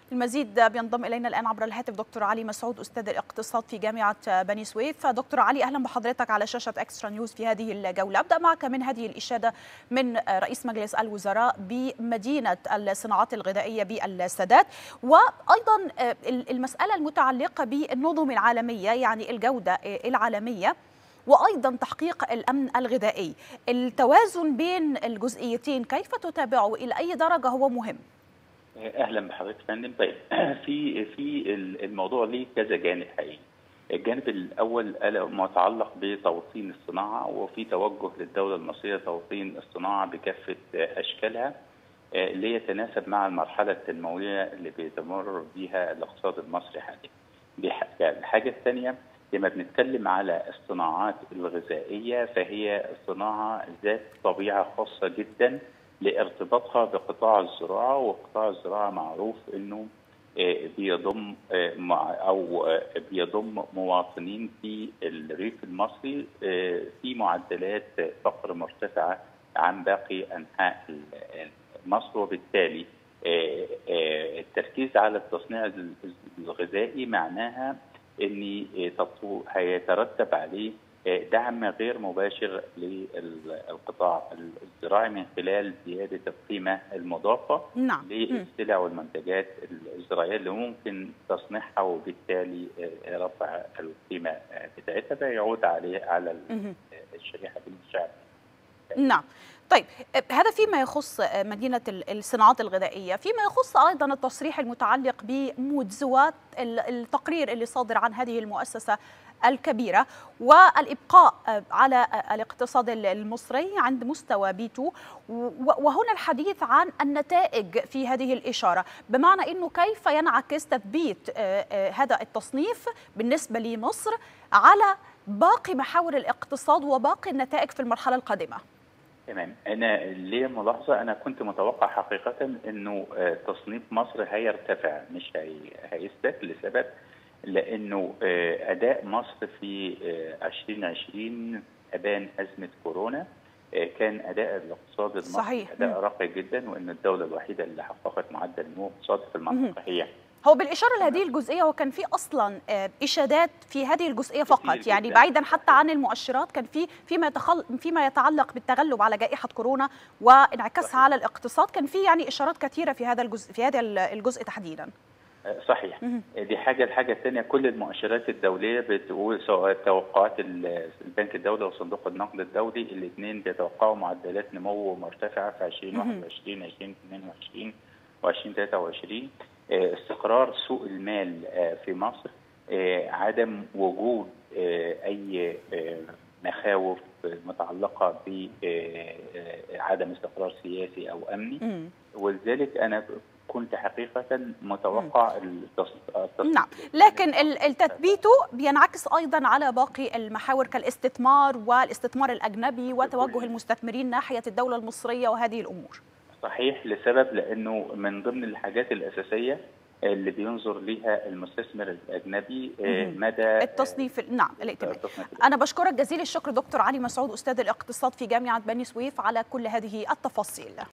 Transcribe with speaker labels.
Speaker 1: المزيد بينضم إلينا الآن عبر الهاتف دكتور علي مسعود أستاذ الاقتصاد في جامعة بني سويف. دكتور علي، أهلا بحضرتك على شاشة إكسترا نيوز في هذه الجولة. أبدأ معك من هذه الإشادة من رئيس مجلس الوزراء بمدينة الصناعات الغذائية بالسادات، وأيضا المسألة المتعلقة بالنظم العالمية، يعني الجودة العالمية، وأيضا تحقيق الأمن الغذائي. التوازن بين الجزئيتين كيف تتابعه؟ إلى أي درجة هو مهم؟
Speaker 2: اهلا بحضرتك يا فندم. طيب، في الموضوع ليه كذا جانب حقيقي. الجانب الاول متعلق بتوطين الصناعه، وفي توجه للدوله المصريه توطين الصناعه بكافه اشكالها ليتناسب مع المرحله التنمويه اللي بيتمر بها الاقتصاد المصري حاليا. دي الحاجه الثانيه، لما بنتكلم على الصناعات الغذائيه فهي صناعه ذات طبيعه خاصه جدا لارتباطها بقطاع الزراعه، وقطاع الزراعه معروف انه بيضم مواطنين في الريف المصري في معدلات فقر مرتفعه عن باقي انحاء مصر، وبالتالي التركيز على التصنيع الغذائي معناها ان هيترتب عليه دعم غير مباشر للقطاع الزراعي من خلال زيادة القيمة المضافة للسلع والمنتجات الزراعية اللي ممكن تصنيعها، وبالتالي رفع القيمة بتاعتها فيعود على الشريحة من الشعب.
Speaker 1: نعم. طيب، هذا فيما يخص مدينة الصناعات الغذائية. فيما يخص أيضا التصريح المتعلق بموزوات التقرير اللي صادر عن هذه المؤسسة الكبيرة والإبقاء على الاقتصاد المصري عند مستوى بيتو، وهنا الحديث عن النتائج في هذه الإشارة، بمعنى أنه كيف ينعكس تثبيت هذا التصنيف بالنسبة لمصر على باقي محاور الاقتصاد وباقي النتائج في المرحلة القادمة.
Speaker 2: تمام. انا ليه ملاحظه، انا كنت متوقع حقيقه انه تصنيف مصر هيرتفع مش هيثبت، لسبب لانه اداء مصر في 2020 ابان ازمه كورونا كان اداء الاقتصاد المصري
Speaker 1: صحيح.
Speaker 2: اداء راقي جدا، وان الدوله الوحيده اللي حققت معدل نمو اقتصادي في المنطقه
Speaker 1: هو بالإشارة لهذه الجزئية، وكان في أصلا إشادات في هذه الجزئية فقط، يعني بعيدا حتى عن المؤشرات، كان فيما يتعلق بالتغلب على جائحة كورونا وانعكاسها على الاقتصاد، كان في يعني إشارات كثيرة في هذا الجزء تحديدا.
Speaker 2: صحيح. دي حاجه. الحاجه الثانيه، كل المؤشرات الدوليه بتقول، سواء توقعات البنك الدولي وصندوق النقد الدولي، الاثنين بيتوقعوا معدلات نمو مرتفعه في 2021 2022 و2023. استقرار سوق المال في مصر، عدم وجود اي مخاوف متعلقه بعدم استقرار سياسي او امني، ولذلك انا كنت حقيقة متوقع التصنيف.
Speaker 1: نعم، لكن التثبيت بينعكس أيضا على باقي المحاور كالاستثمار والاستثمار الأجنبي وتوجه المستثمرين ناحية الدولة المصرية وهذه الأمور.
Speaker 2: صحيح، لسبب لأنه من ضمن الحاجات الأساسية اللي بينظر لها المستثمر الأجنبي مدى
Speaker 1: التصنيف. نعم، الائتمان. أنا بشكرك جزيل الشكر دكتور علي مسعود أستاذ الاقتصاد في جامعة بني سويف على كل هذه التفاصيل.